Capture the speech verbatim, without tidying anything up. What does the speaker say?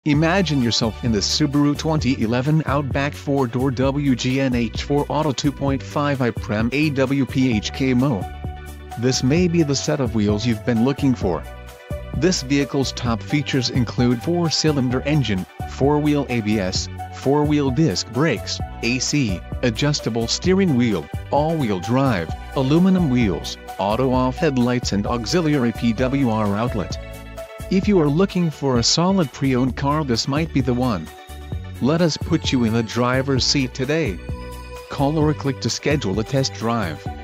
Imagine yourself in the Subaru twenty eleven Outback four door W G N H four Auto two point five i Prem A W P H K M O. This may be the set of wheels you've been looking for. This vehicle's top features include four cylinder engine, four wheel A B S, four wheel disc brakes, A C, adjustable steering wheel, all-wheel drive, aluminum wheels, auto-off headlights and auxiliary P W R outlet. If you are looking for a solid pre-owned car, this might be the one. Let us put you in the driver's seat today. Call or click to schedule a test drive.